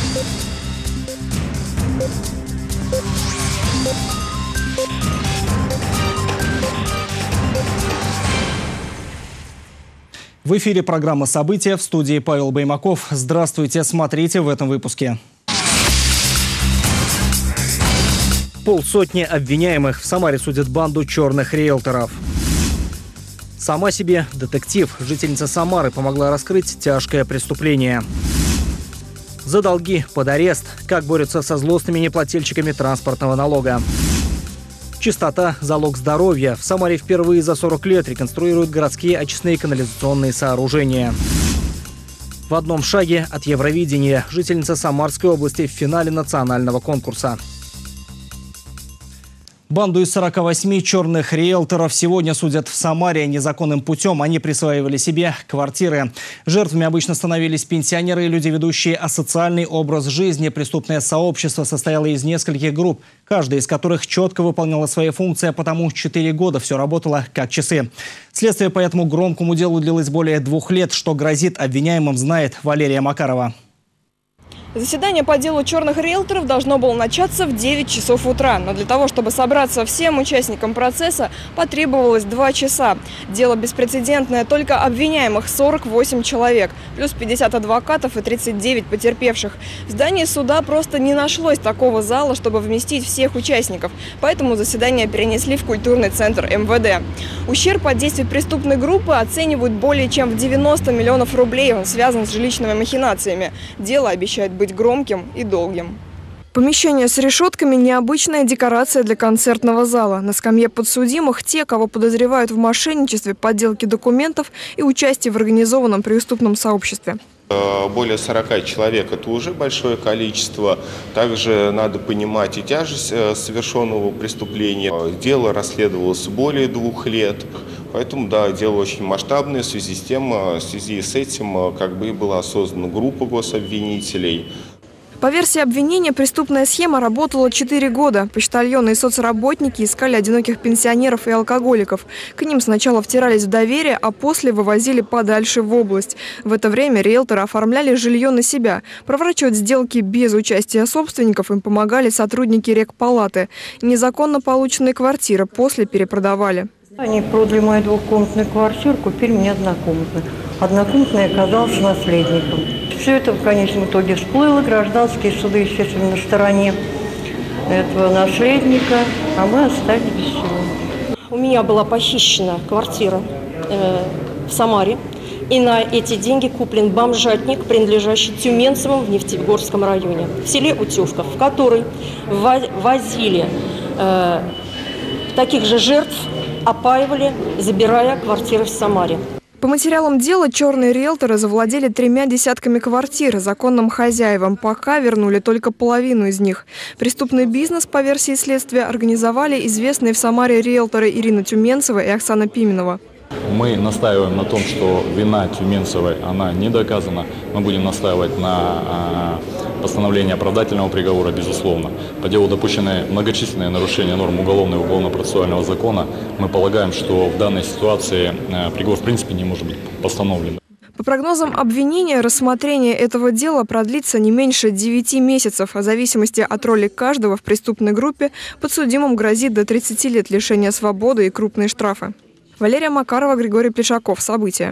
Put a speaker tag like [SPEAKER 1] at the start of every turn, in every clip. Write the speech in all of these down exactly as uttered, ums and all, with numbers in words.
[SPEAKER 1] В эфире программа «События», в студии Павел Баймаков. Здравствуйте, смотрите в этом выпуске. Полсотни обвиняемых. В Самаре судят банду черных риэлторов. Сама себе детектив. Жительница Самары помогла раскрыть тяжкое преступление. За долги под арест. Как борются со злостными неплательщиками транспортного налога. Чистота – залог здоровья. В Самаре впервые за сорок лет реконструируют городские очистные канализационные сооружения. В одном шаге от Евровидения. Жительница Самарской области в финале национального конкурса. Банду из сорока восьми черных риэлторов сегодня судят в Самаре незаконным путем. Они присваивали себе квартиры. Жертвами обычно становились пенсионеры и люди, ведущие асоциальный образ жизни. Преступное сообщество состояло из нескольких групп, каждая из которых четко выполняла свои функции, а потому четыре года все работало как часы. Следствие по этому громкому делу длилось более двух лет. Что грозит обвиняемым, знает Валерия Макарова.
[SPEAKER 2] Заседание по делу черных риэлторов должно было начаться в девять часов утра. Но для того, чтобы собраться всем участникам процесса, потребовалось два часа. Дело беспрецедентное. Только обвиняемых сорок восемь человек, плюс пятьдесят адвокатов и тридцать девять потерпевших. В здании суда просто не нашлось такого зала, чтобы вместить всех участников. Поэтому заседание перенесли в культурный центр эм вэ дэ. Ущерб от действий преступной группы оценивают более чем в девяносто миллионов рублей. Он связан с жилищными махинациями. Дело обещает быть громким и долгим. Помещение с решетками – необычная декорация для концертного зала. На скамье подсудимых те, кого подозревают в мошенничестве, подделке документов и участии в организованном преступном сообществе.
[SPEAKER 3] Более сорока человек – это уже большое количество. Также надо понимать и тяжесть совершенного преступления. Дело расследовалось более двух лет. Поэтому, да, дело очень масштабное. В связи с тем, в связи с этим, как бы была создана группа гособвинителей.
[SPEAKER 2] По версии обвинения, преступная схема работала четыре года. Почтальоны и соцработники искали одиноких пенсионеров и алкоголиков. К ним сначала втирались в доверие, а после вывозили подальше в область. В это время риэлторы оформляли жилье на себя. Проворачивать сделки без участия собственников им помогали сотрудники рекпалаты. Незаконно полученные квартиры после перепродавали.
[SPEAKER 4] Они продали мою двухкомнатную квартиру, купили мне однокомнатную. Однокомнатная оказалась наследником. Все это в конечном итоге всплыло. Гражданские суды, естественно, на стороне этого наследника, а мы остались без всего.
[SPEAKER 5] У меня была похищена квартира э, в Самаре. И на эти деньги куплен бомжатник, принадлежащий Тюменцевым в Нефтегорском районе, в селе Утевка, в который возили э, таких же жертв, опаивали, забирая квартиры в Самаре.
[SPEAKER 2] По материалам дела черные риэлторы завладели тремя десятками квартир законным хозяевам. Пока вернули только половину из них. Преступный бизнес, по версии следствия, организовали известные в Самаре риэлторы Ирина Тюменцева и Оксана Пименова.
[SPEAKER 6] Мы настаиваем на том, что вина Тюменцевой, она не доказана. Мы будем настаивать на постановлении оправдательного приговора, безусловно. По делу допущены многочисленные нарушения норм уголовного и уголовно-процессуального закона. Мы полагаем, что в данной ситуации приговор в принципе не может быть постановлен.
[SPEAKER 2] По прогнозам обвинения, рассмотрение этого дела продлится не меньше девяти месяцев. В зависимости от роли каждого в преступной группе подсудимым грозит до тридцати лет лишения свободы и крупные штрафы. Валерия Макарова, Григорий Плешаков. События.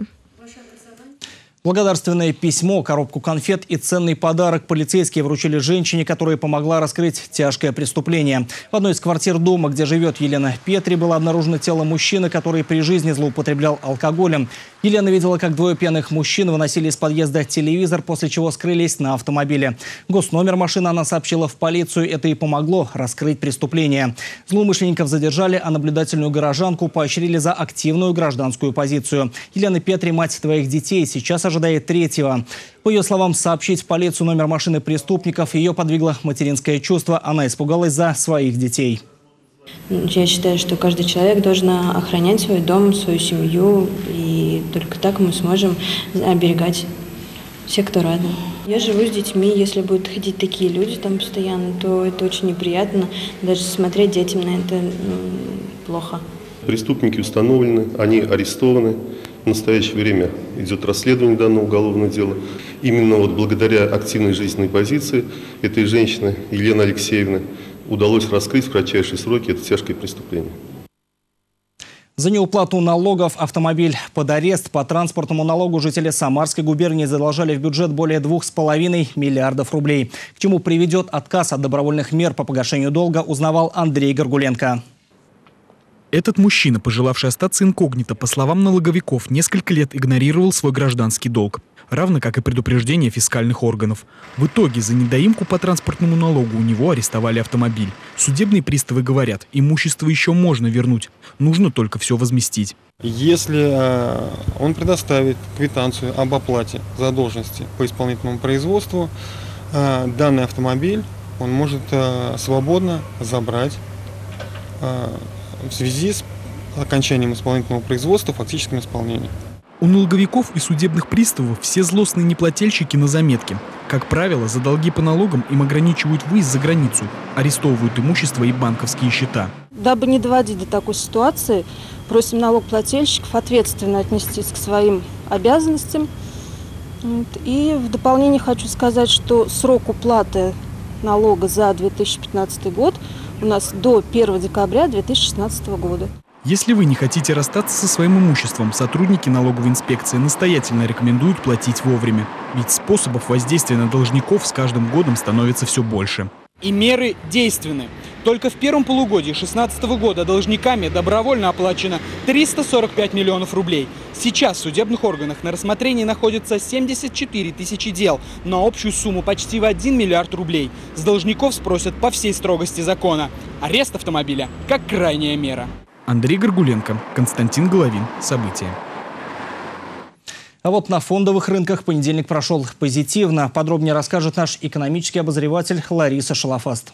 [SPEAKER 1] Благодарственное письмо, коробку конфет и ценный подарок полицейские вручили женщине, которая помогла раскрыть тяжкое преступление. В одной из квартир дома, где живет Елена Петри, было обнаружено тело мужчины, который при жизни злоупотреблял алкоголем. Елена видела, как двое пьяных мужчин выносили из подъезда телевизор, после чего скрылись на автомобиле. Госномер машины она сообщила в полицию. Это и помогло раскрыть преступление. Злоумышленников задержали, а наблюдательную горожанку поощрили за активную гражданскую позицию. Елена Петри, мать двоих детей, сейчас ожидает ожидает третьего. По ее словам, сообщить в полицию номер машины преступников ее подвигло материнское чувство. Она испугалась за своих детей.
[SPEAKER 7] Я считаю, что каждый человек должен охранять свой дом, свою семью, и только так мы сможем оберегать всех, кто рядом. Я живу с детьми, если будут ходить такие люди там постоянно, то это очень неприятно. Даже смотреть детям на это ну, плохо.
[SPEAKER 8] Преступники установлены, они арестованы. В настоящее время идет расследование данного уголовного дела. Именно вот благодаря активной жизненной позиции этой женщины, Елены Алексеевны, удалось раскрыть в кратчайшие сроки это тяжкое преступление.
[SPEAKER 1] За неуплату налогов автомобиль под арест. По транспортному налогу жители Самарской губернии задолжали в бюджет более двух с половиной миллиардов рублей. К чему приведет отказ от добровольных мер по погашению долга, узнавал Андрей Горгуленко.
[SPEAKER 9] Этот мужчина, пожелавший остаться инкогнито, по словам налоговиков, несколько лет игнорировал свой гражданский долг, равно как и предупреждение фискальных органов. В итоге за недоимку по транспортному налогу у него арестовали автомобиль. Судебные приставы говорят, имущество еще можно вернуть, нужно только все возместить.
[SPEAKER 10] Если э, он предоставит квитанцию об оплате задолженности по исполнительному производству, э, данный автомобиль он может э, свободно забрать э, в связи с окончанием исполнительного производства в фактическом исполнении.
[SPEAKER 9] У налоговиков и судебных приставов все злостные неплательщики на заметке. Как правило, за долги по налогам им ограничивают выезд за границу, арестовывают имущество и банковские счета.
[SPEAKER 5] Дабы не доводить до такой ситуации, просим налогоплательщиков ответственно отнестись к своим обязанностям. И в дополнение хочу сказать, что срок уплаты налога за две тысячи пятнадцатый год у нас до первого декабря две тысячи шестнадцатого года.
[SPEAKER 9] Если вы не хотите расстаться со своим имуществом, сотрудники налоговой инспекции настоятельно рекомендуют платить вовремя. Ведь способов воздействия на должников с каждым годом становится все больше.
[SPEAKER 11] И меры действенны. Только в первом полугодии две тысячи шестнадцатого года должниками добровольно оплачено триста сорок пять миллионов рублей. Сейчас в судебных органах на рассмотрении находится семьдесят четыре тысячи дел на общую сумму почти в один миллиард рублей. С должников спросят по всей строгости закона. Арест автомобиля как крайняя мера.
[SPEAKER 9] Андрей Горгуленко, Константин Головин. События.
[SPEAKER 1] А вот на фондовых рынках понедельник прошел позитивно. Подробнее расскажет наш экономический обозреватель Лариса Шалафаст.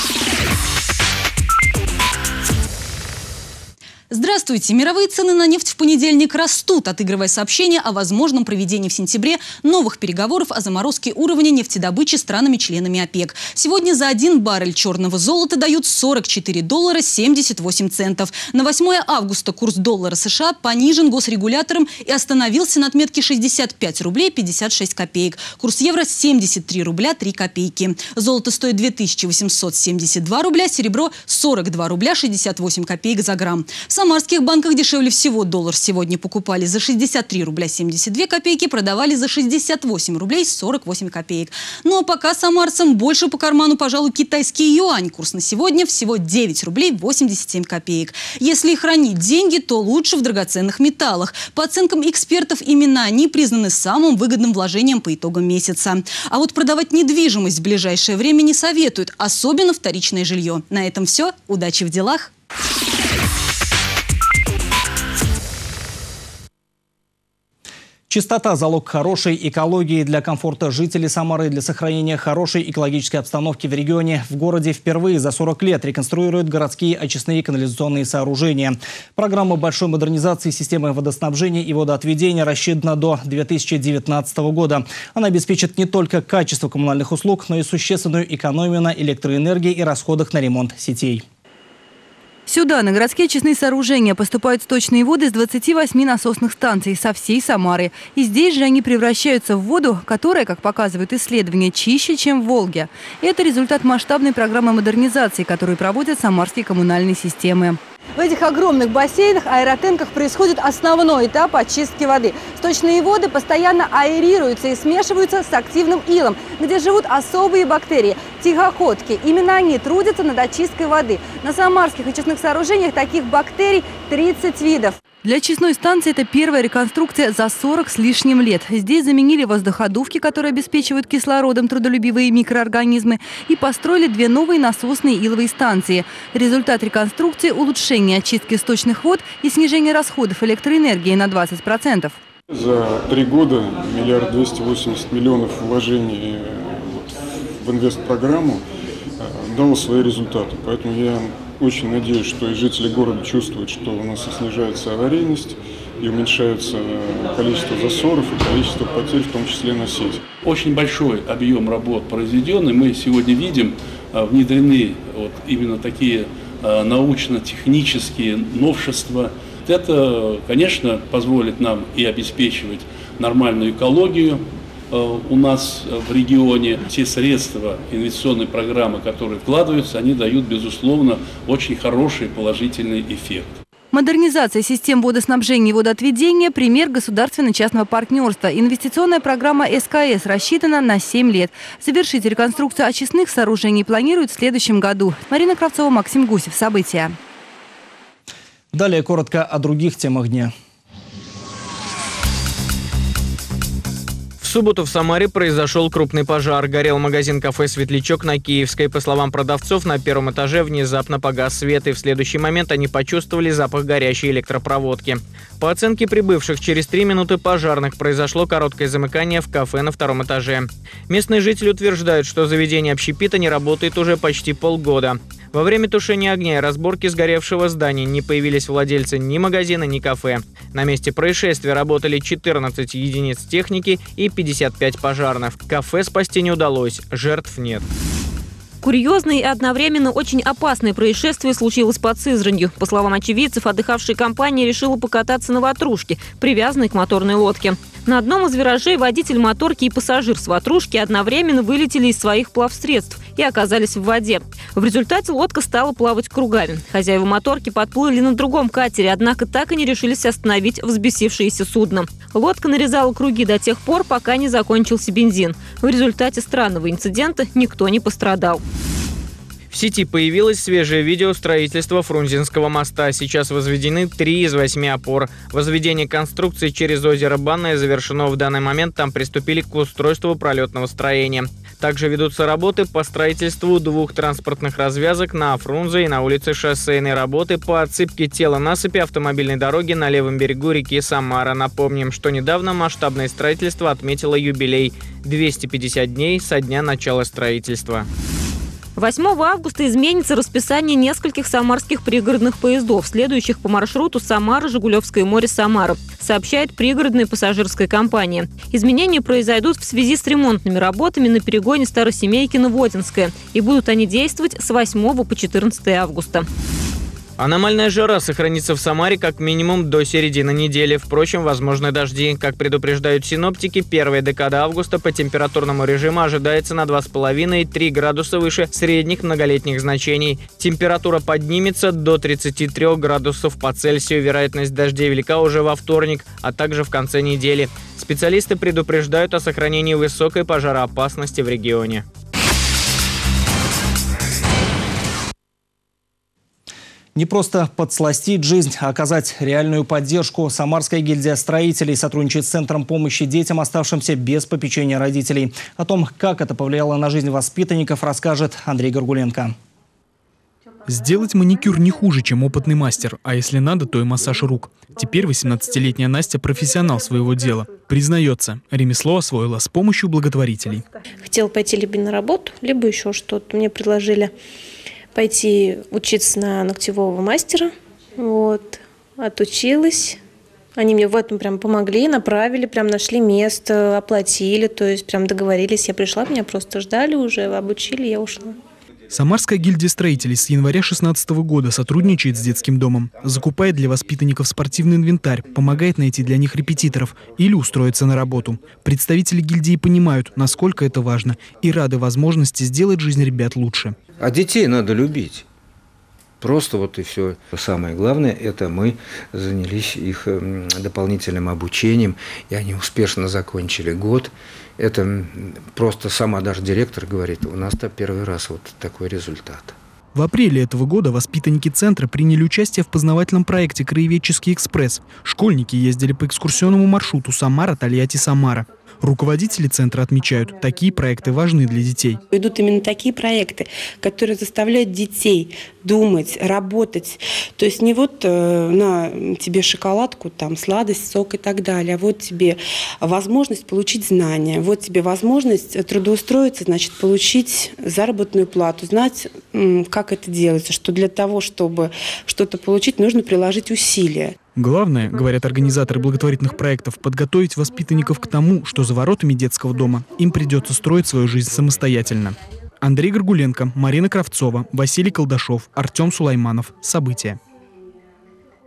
[SPEAKER 12] Здравствуйте! Мировые цены на нефть в понедельник растут, отыгрывая сообщение о возможном проведении в сентябре новых переговоров о заморозке уровня нефтедобычи странами-членами ОПЕК. Сегодня за один баррель черного золота дают сорок четыре доллара семьдесят восемь центов. На восьмое августа курс доллара США понижен госрегулятором и остановился на отметке шестьдесят пять рублей пятьдесят шесть копеек. Курс евро семьдесят три рубля три копейки. Золото стоит две тысячи восемьсот семьдесят два рубля, серебро сорок два рубля шестьдесят восемь копеек за грамм. В самарских банках дешевле всего доллар сегодня покупали за шестьдесят три рубля семьдесят две копейки, продавали за шестьдесят восемь рублей сорок восемь копеек. Ну а пока самарцам больше по карману, пожалуй, китайский юань. Курс на сегодня всего девять рублей восемьдесят семь копеек. Если хранить деньги, то лучше в драгоценных металлах. По оценкам экспертов, именно они признаны самым выгодным вложением по итогам месяца. А вот продавать недвижимость в ближайшее время не советуют, особенно вторичное жилье. На этом все. Удачи в делах!
[SPEAKER 1] Чистота – залог хорошей экологии. Для комфорта жителей Самары и для сохранения хорошей экологической обстановки в регионе в городе впервые за сорок лет реконструируют городские очистные канализационные сооружения. Программа большой модернизации системы водоснабжения и водоотведения рассчитана до две тысячи девятнадцатого года. Она обеспечит не только качество коммунальных услуг, но и существенную экономию на электроэнергии и расходах на ремонт сетей.
[SPEAKER 13] Сюда, на городские очистные сооружения, поступают сточные воды с двадцати восьми насосных станций со всей Самары. И здесь же они превращаются в воду, которая, как показывают исследования, чище, чем в Волге. Это результат масштабной программы модернизации, которую проводят самарские коммунальные системы.
[SPEAKER 14] В этих огромных бассейнах, аэротенках происходит основной этап очистки воды. Сточные воды постоянно аэрируются и смешиваются с активным илом, где живут особые бактерии – тихоходки. Именно они трудятся над очисткой воды. На самарских очистных сооружениях таких бактерий тридцать видов.
[SPEAKER 13] Для очистной станции это первая реконструкция за сорок с лишним лет. Здесь заменили воздуходувки, которые обеспечивают кислородом трудолюбивые микроорганизмы, и построили две новые насосные иловые станции. Результат реконструкции – улучшение очистки сточных вод и снижение расходов электроэнергии на двадцать процентов.
[SPEAKER 15] За три года миллиард двести восемьдесят миллионов вложений в инвестпрограмму дало свои результаты. Поэтому я очень надеюсь, что и жители города чувствуют, что у нас и снижается аварийность, и уменьшается количество засоров и количество потерь, в том числе на сети.
[SPEAKER 16] Очень большой объем работ произведен, и мы сегодня видим, внедрены вот именно такие научно-технические новшества Это, конечно, позволит нам и обеспечивать нормальную экологию у нас в регионе. Те средства инвестиционной программы, которые вкладываются, они дают, безусловно, очень хороший положительный эффект.
[SPEAKER 13] Модернизация систем водоснабжения и водоотведения – пример государственно-частного партнерства. Инвестиционная программа СКС рассчитана на семь лет. Завершить реконструкцию очистных сооружений планируют в следующем году. Марина Кравцова, Максим Гусев. События.
[SPEAKER 1] Далее коротко о других темах дня.
[SPEAKER 17] В субботу в Самаре произошел крупный пожар. Горел магазин-кафе «Светлячок» на Киевской. По словам продавцов, на первом этаже внезапно погас свет, и в следующий момент они почувствовали запах горящей электропроводки. По оценке прибывших, через три минуты пожарных произошло короткое замыкание в кафе на втором этаже. Местные жители утверждают, что заведение общепита не работает уже почти полгода. Во время тушения огня и разборки сгоревшего здания не появились владельцы ни магазина, ни кафе. На месте происшествия работали четырнадцать единиц техники и пятьдесят пять пожарных. Кафе спасти не удалось, жертв нет.
[SPEAKER 18] Курьезное и одновременно очень опасное происшествие случилось под Сызранью. По словам очевидцев, отдыхавшая компания решила покататься на ватрушке, привязанной к моторной лодке. На одном из виражей водитель моторки и пассажир с ватрушки одновременно вылетели из своих плавсредств и оказались в воде. В результате лодка стала плавать кругами. Хозяева моторки подплыли на другом катере, однако так и не решились остановить взбесившееся судно. Лодка нарезала круги до тех пор, пока не закончился бензин. В результате странного инцидента никто не пострадал.
[SPEAKER 17] В сети появилось свежее видео строительства Фрунзенского моста. Сейчас возведены три из восьми опор. Возведение конструкции через озеро Банное завершено. В данный момент там приступили к устройству пролетного строения. Также ведутся работы по строительству двух транспортных развязок на Фрунзе и на улице Шоссейной, работы по отсыпке тела насыпи автомобильной дороги на левом берегу реки Самара. Напомним, что недавно масштабное строительство отметило юбилей – двести пятьдесят дней со дня начала строительства.
[SPEAKER 18] восьмого августа изменится расписание нескольких самарских пригородных поездов, следующих по маршруту Самара-Жигулевское море-Самара, сообщает пригородная пассажирская компания. Изменения произойдут в связи с ремонтными работами на перегоне Старосемейкино-Водинское, и будут они действовать с восьмого по четырнадцатое августа.
[SPEAKER 17] Аномальная жара сохранится в Самаре как минимум до середины недели. Впрочем, возможны дожди. Как предупреждают синоптики, первая декада августа по температурному режиму ожидается на два с половиной — три градуса выше средних многолетних значений. Температура поднимется до тридцати трёх градусов по Цельсию. Вероятность дождей велика уже во вторник, а также в конце недели. Специалисты предупреждают о сохранении высокой пожароопасности в регионе.
[SPEAKER 1] Не просто подсластить жизнь, а оказать реальную поддержку. Самарская гильдия строителей сотрудничает с Центром помощи детям, оставшимся без попечения родителей. О том, как это повлияло на жизнь воспитанников, расскажет Андрей Горгуленко.
[SPEAKER 9] Сделать маникюр не хуже, чем опытный мастер, а если надо, то и массаж рук. Теперь восемнадцатилетняя Настя профессионал своего дела. Признается, ремесло освоила с помощью благотворителей.
[SPEAKER 19] Хотела пойти либо на работу, либо еще что-то. Мне предложили пойти учиться на ногтевого мастера. Вот. Отучилась. Они мне в этом прям помогли, направили, прям нашли место, оплатили. То есть прям договорились. Я пришла, меня просто ждали уже, обучили, я ушла.
[SPEAKER 9] Самарская гильдия строителей с января две тысячи шестнадцатого года сотрудничает с детским домом. Закупает для воспитанников спортивный инвентарь, помогает найти для них репетиторов или устроиться на работу. Представители гильдии понимают, насколько это важно, и рады возможности сделать жизнь ребят лучше.
[SPEAKER 20] А детей надо любить. Просто вот и все. Самое главное, это мы занялись их дополнительным обучением, и они успешно закончили год. Это просто сама даже директор говорит, у нас-то первый раз вот такой результат.
[SPEAKER 9] В апреле этого года воспитанники центра приняли участие в познавательном проекте «Краеведческий экспресс». Школьники ездили по экскурсионному маршруту Самара-Тольятти-Самара. Руководители центра отмечают, такие проекты важны для детей.
[SPEAKER 21] Идут именно такие проекты, которые заставляют детей думать, работать. То есть не вот э, на тебе шоколадку, там, сладость, сок и так далее, а вот тебе возможность получить знания, вот тебе возможность трудоустроиться, значит, получить заработную плату, знать, м, как это делается, что для того, чтобы что-то получить, нужно приложить усилия.
[SPEAKER 9] Главное, говорят организаторы благотворительных проектов, подготовить воспитанников к тому, что за воротами детского дома им придется строить свою жизнь самостоятельно. Андрей Горгуленко, Марина Кравцова, Василий Колдашов, Артем Сулайманов. События.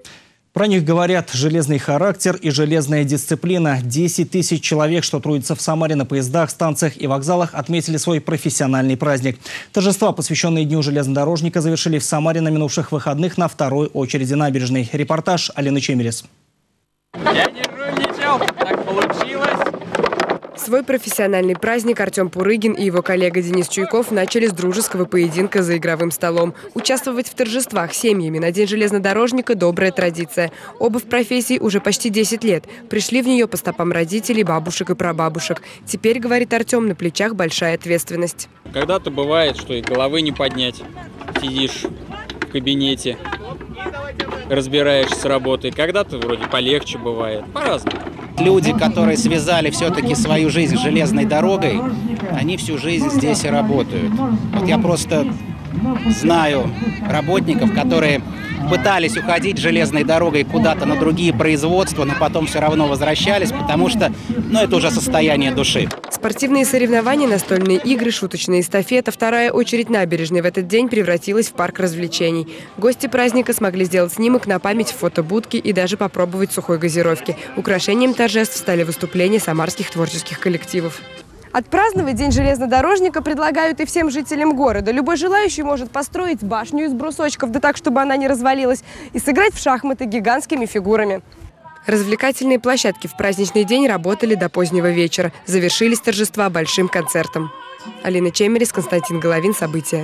[SPEAKER 1] Про них говорят железный характер и железная дисциплина. десять тысяч человек, что трудятся в Самаре на поездах, станциях и вокзалах, отметили свой профессиональный праздник. Торжества, посвященные Дню железнодорожника, завершили в Самаре на минувших выходных на второй очереди набережной. Репортаж Алины Чемерис.
[SPEAKER 3] Я не жульничал, так получилось.
[SPEAKER 22] Свой профессиональный праздник Артем Пурыгин и его коллега Денис Чуйков начали с дружеского поединка за игровым столом. Участвовать в торжествах семьями на День железнодорожника – добрая традиция. Оба в профессии уже почти десять лет. Пришли в нее по стопам родителей, бабушек и прабабушек. Теперь, говорит Артем, на плечах большая ответственность.
[SPEAKER 3] Когда-то бывает, что и головы не поднять. Сидишь в кабинете, разбираешься с работой. Когда-то вроде полегче бывает. По-разному.
[SPEAKER 23] Люди, которые связали все-таки свою жизнь с железной дорогой, они всю жизнь здесь и работают. Вот я просто знаю работников, которые пытались уходить железной дорогой куда-то на другие производства, но потом все равно возвращались, потому что, ну, это уже состояние души.
[SPEAKER 22] Спортивные соревнования, настольные игры, шуточная эстафета, вторая очередь набережной в этот день превратилась в парк развлечений. Гости праздника смогли сделать снимок на память в фотобудке и даже попробовать сухой газировки. Украшением торжеств стали выступления самарских творческих коллективов. Отпраздновать День железнодорожника предлагают и всем жителям города. Любой желающий может построить башню из брусочков, да так, чтобы она не развалилась, и сыграть в шахматы гигантскими фигурами. Развлекательные площадки в праздничный день работали до позднего вечера. Завершились торжества большим концертом. Алина Чемерис, Константин Головин. События.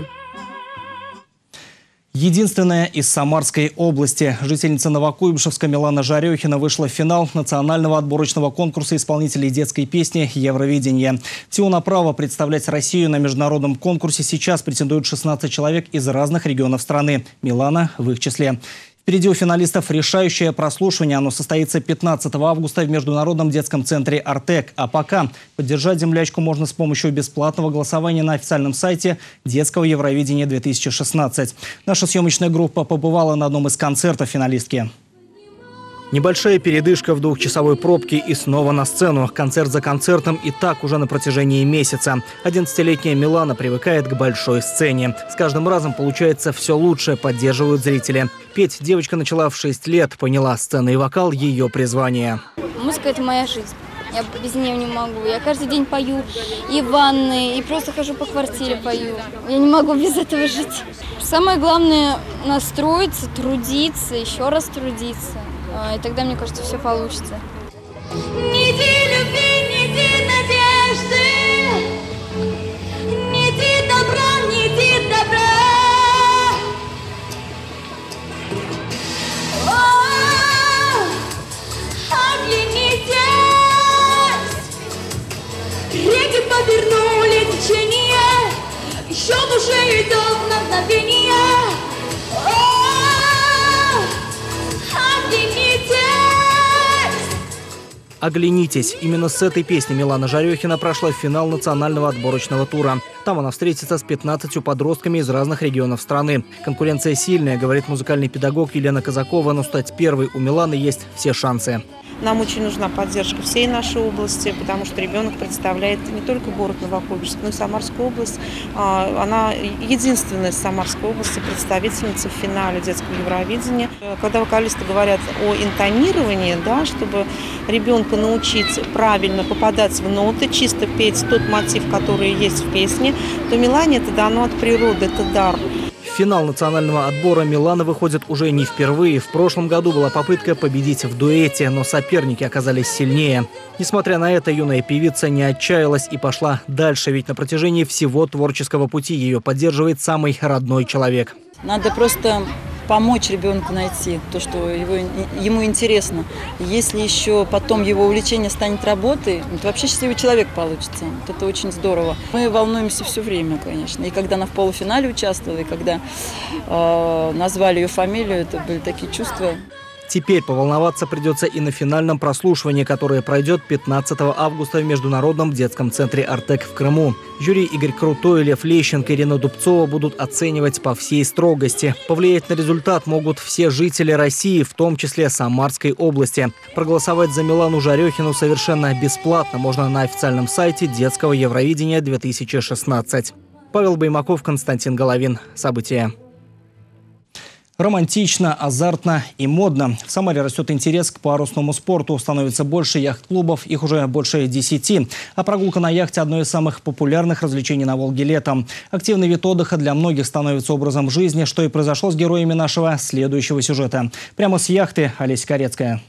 [SPEAKER 1] Единственная из Самарской области. Жительница Новокуйбышевска Милана Жарехина вышла в финал национального отборочного конкурса исполнителей детской песни «Евровидение». Всего на право представлять Россию на международном конкурсе сейчас претендуют шестнадцать человек из разных регионов страны. Милана в их числе. Впереди у финалистов решающее прослушивание. Оно состоится пятнадцатого августа в Международном детском центре «Артек». А пока поддержать землячку можно с помощью бесплатного голосования на официальном сайте детского Евровидения-две тысячи шестнадцать. Наша съемочная группа побывала на одном из концертов финалистки. Небольшая передышка в двухчасовой пробке и снова на сцену. Концерт за концертом и так уже на протяжении месяца. одиннадцатилетняя Милана привыкает к большой сцене. С каждым разом получается все лучше, поддерживают зрители. Петь девочка начала в шесть лет, поняла, сцена и вокал – ее призвание.
[SPEAKER 24] Музыка – это моя жизнь. Я без нее не могу. Я каждый день пою и в ванной, и просто хожу по квартире пою. Я не могу без этого жить. Самое главное – настроиться, трудиться, еще раз трудиться. И тогда, мне кажется, все получится.
[SPEAKER 25] Неди любви, неди надежды, неди добра, неди добра. О, оглянитесь, реки повернули течение, еще душе идет на мгновение.
[SPEAKER 1] «Оглянитесь». Именно с этой песни Милана Жарехина прошла в финал национального отборочного тура. Там она встретится с пятнадцатью подростками из разных регионов страны. Конкуренция сильная, говорит музыкальный педагог Елена Казакова, но стать первой у Миланы есть все шансы.
[SPEAKER 26] Нам очень нужна поддержка всей нашей области, потому что ребенок представляет не только город Новокуйбышевск, но и Самарскую область. Она единственная из Самарской области представительница в финале детского Евровидения. Когда вокалисты говорят о интонировании, да, чтобы ребенка научить правильно попадать в ноты, чисто петь тот мотив, который есть в песне, то Милане это дано от природы, это дар.
[SPEAKER 1] В финал национального отбора Милана выходит уже не впервые. В прошлом году была попытка победить в дуэте, но соперники оказались сильнее. Несмотря на это, юная певица не отчаялась и пошла дальше, ведь на протяжении всего творческого пути ее поддерживает самый родной человек.
[SPEAKER 27] Надо просто помочь ребенку найти то, что его, ему интересно. Если еще потом его увлечение станет работой, то вообще счастливый человек получится. Вот это очень здорово. Мы волнуемся все время, конечно. И когда она в полуфинале участвовала, и когда э, назвали ее фамилию, это были такие чувства.
[SPEAKER 1] Теперь поволноваться придется и на финальном прослушивании, которое пройдет пятнадцатого августа в Международном детском центре «Артек» в Крыму. Жюри Игорь Крутой, Лев Лещенко, Ирина Дубцова будут оценивать по всей строгости. Повлиять на результат могут все жители России, в том числе Самарской области. Проголосовать за Милану Жарехину совершенно бесплатно можно на официальном сайте детского Евровидения-две тысячи шестнадцать. Павел Баймаков, Константин Головин. События. Романтично, азартно и модно. В Самаре растет интерес к парусному спорту. Становится больше яхт-клубов, их уже больше десяти. А прогулка на яхте – одно из самых популярных развлечений на Волге летом. Активный вид отдыха для многих становится образом жизни, что и произошло с героями нашего следующего сюжета. Прямо с яхты Олеся Корецкая.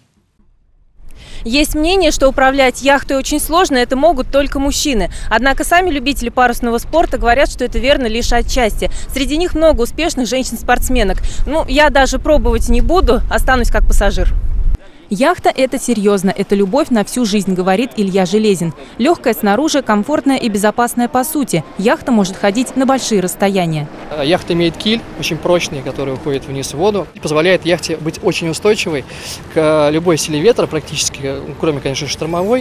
[SPEAKER 2] Есть мнение, что управлять яхтой очень сложно, это могут только мужчины. Однако сами любители парусного спорта говорят, что это верно лишь отчасти. Среди них много успешных женщин-спортсменок. Ну, я даже пробовать не буду, останусь как пассажир. Яхта – это серьезно, это любовь на всю жизнь, говорит Илья Железин. Легкая снаружи, комфортная и безопасная по сути. Яхта может ходить на большие расстояния.
[SPEAKER 4] Яхта имеет киль, очень прочный, который уходит вниз в воду. И позволяет яхте быть очень устойчивой к любой силе ветра, практически, кроме, конечно, штормовой,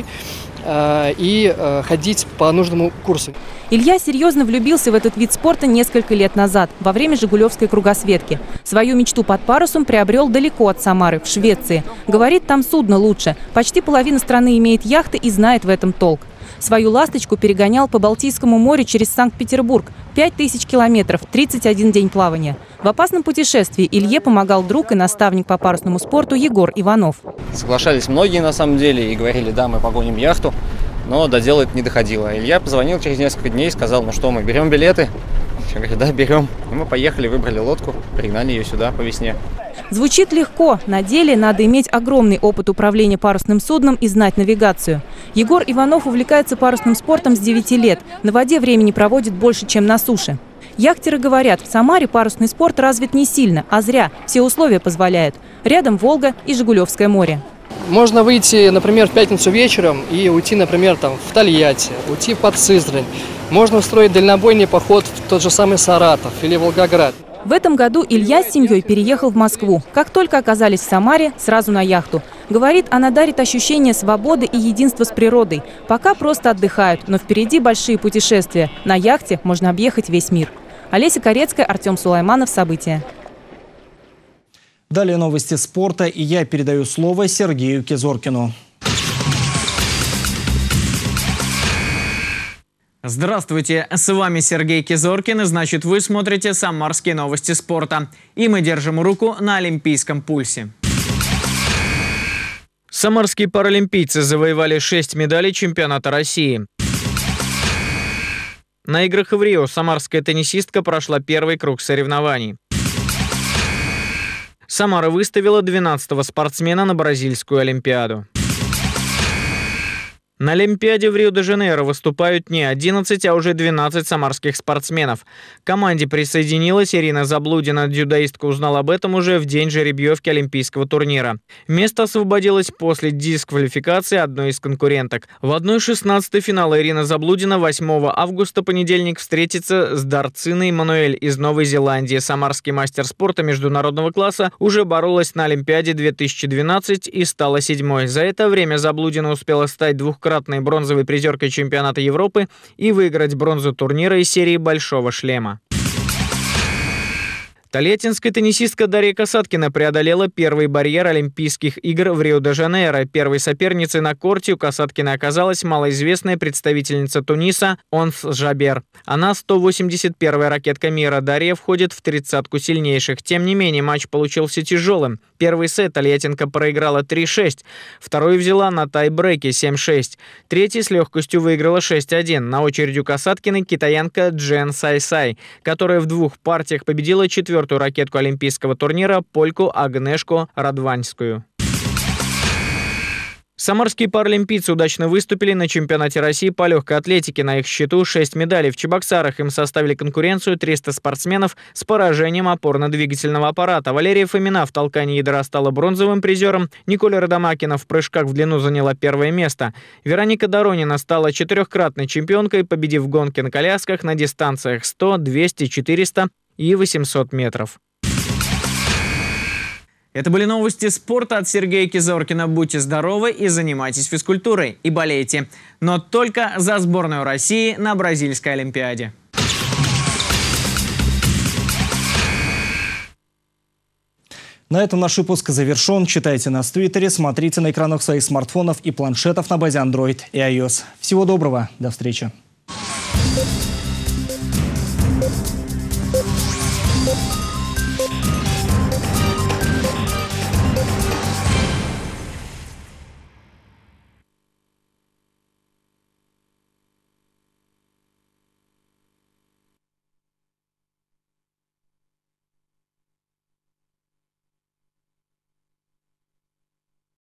[SPEAKER 4] и ходить по нужному курсу.
[SPEAKER 2] Илья серьезно влюбился в этот вид спорта несколько лет назад, во время Жигулевской кругосветки. Свою мечту под парусом приобрел далеко от Самары, в Швеции. Говорит, там судно лучше. Почти половина страны имеет яхты и знает в этом толк. Свою «Ласточку» перегонял по Балтийскому морю через Санкт-Петербург. пять тысяч километров, тридцать один день плавания. В опасном путешествии Илье помогал друг и наставник по парусному спорту Егор Иванов.
[SPEAKER 5] Соглашались многие на самом деле и говорили: да, мы погоним яхту, но до дела это не доходило. Илья позвонил через несколько дней и сказал: ну что, мы берем билеты? Я говорю: да, берем. И мы поехали, выбрали лодку, пригнали ее сюда по весне.
[SPEAKER 2] Звучит легко. На деле надо иметь огромный опыт управления парусным судном и знать навигацию. Егор Иванов увлекается парусным спортом с девяти лет. На воде времени проводит больше, чем на суше. Яхтеры говорят, в Самаре парусный спорт развит не сильно, а зря. Все условия позволяют. Рядом Волга и Жигулевское море.
[SPEAKER 4] Можно выйти, например, в пятницу вечером и уйти, например, там, в Тольятти, уйти под Сызрань. Можно устроить дальнобойный поход в тот же самый Саратов или Волгоград.
[SPEAKER 2] В этом году Илья с семьей переехал в Москву. Как только оказались в Самаре, сразу на яхту. Говорит, она дарит ощущение свободы и единства с природой. Пока просто отдыхают, но впереди большие путешествия. На яхте можно объехать весь мир. Олеся Корецкая, Артем Сулайманов. События.
[SPEAKER 1] Далее новости спорта, и я передаю слово Сергею Кизоркину.
[SPEAKER 17] Здравствуйте, с вами Сергей Кизоркин, и значит, вы смотрите «Самарские новости спорта». И мы держим руку на олимпийском пульсе. Самарские паралимпийцы завоевали шесть медалей чемпионата России. На играх в Рио самарская теннисистка прошла первый круг соревнований. Самара выставила двенадцатого спортсмена на бразильскую олимпиаду. На Олимпиаде в Рио-де-Жанейро выступают не одиннадцать, а уже двенадцать самарских спортсменов. К команде присоединилась Ирина Заблудина. Дзюдоистка узнала об этом уже в день жеребьевки олимпийского турнира. Место освободилось после дисквалификации одной из конкуренток. В одна шестнадцатой финала Ирина Заблудина восьмого августа, понедельник, встретится с Дарциной Мануэль из Новой Зеландии. Самарский мастер спорта международного класса уже боролась на Олимпиаде две тысячи двенадцать и стала седьмой. За это время Заблудина успела стать двухкратной бронзовой призеркой чемпионата Европы и выиграть бронзу турнира из серии «Большого шлема». Тольяттинская теннисистка Дарья Касаткина преодолела первый барьер Олимпийских игр в Рио-де-Жанейро. Первой соперницей на корте у Касаткиной оказалась малоизвестная представительница Туниса Онс Жабер. Она сто восемьдесят первая ракетка мира. Дарья входит в тридцатку сильнейших. Тем не менее, матч получился тяжелым. Первый сет тольяттинка проиграла три шесть. Второй взяла на тай-бреке семь шесть. Третий с легкостью выиграла шесть один. На очереди у Касаткиной китаянка Джен Сай-Сай, которая в двух партиях победила четвертую четвертую ракетку олимпийского турнира польку Агнешку Радванскую. Самарские паралимпийцы удачно выступили на чемпионате России по легкой атлетике. На их счету шесть медалей. В Чебоксарах им составили конкуренцию триста спортсменов с поражением опорно-двигательного аппарата. Валерия Фомина в толкании ядра стала бронзовым призером. Николя Родомакина в прыжках в длину заняла первое место. Вероника Доронина стала четырехкратной чемпионкой, победив гонки на колясках на дистанциях сто, двести, четыреста и восемьсот метров. Это были новости спорта от Сергея Кизоркина. Будьте здоровы и занимайтесь физкультурой. И болейте. Но только за сборную России на Бразильской Олимпиаде.
[SPEAKER 1] На этом наш выпуск завершен. Читайте нас в Твиттере, смотрите на экранах своих смартфонов и планшетов на базе Android и iOS. Всего доброго. До встречи.